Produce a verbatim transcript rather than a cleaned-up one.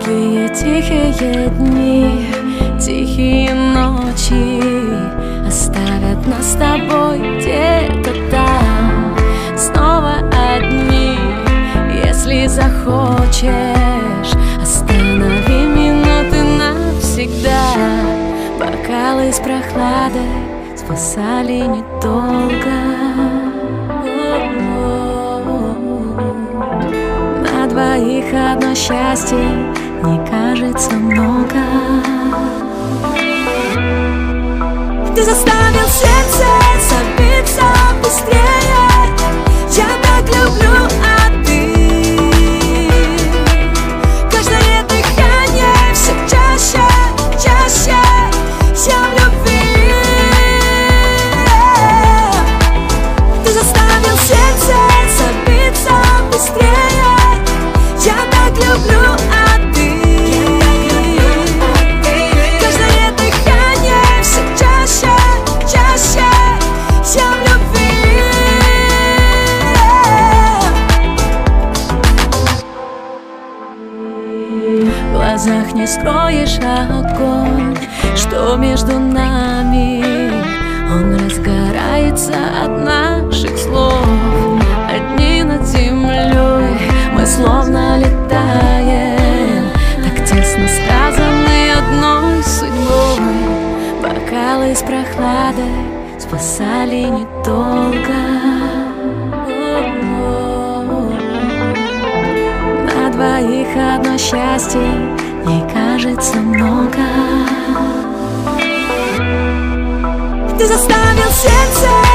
Глухие тихие дни, тихие ночи оставят нас с тобой где-то там. Снова одни, если захочешь, останови минуты навсегда. Бокалы с прохладой спасали недолго. На двоих одно счастье не кажется много. Ты заставил сердце забиться быстрее. Я так люблю, а ты каждое дыхание все чаще, чаще. Я в любви. Ты заставил сердце забиться быстрее. Я так люблю, а ты каждое дыхание все чаще, чаще. Я в любви. В глазах не скроешь огонь, что между нами. Он разгорается от наших слов. Одни над землей мы словно летаем, так тесно связаны одной судьбой. Бокалы с прохладой спасали недолго. На двоих одно счастье не кажется много. Ты заставил сердце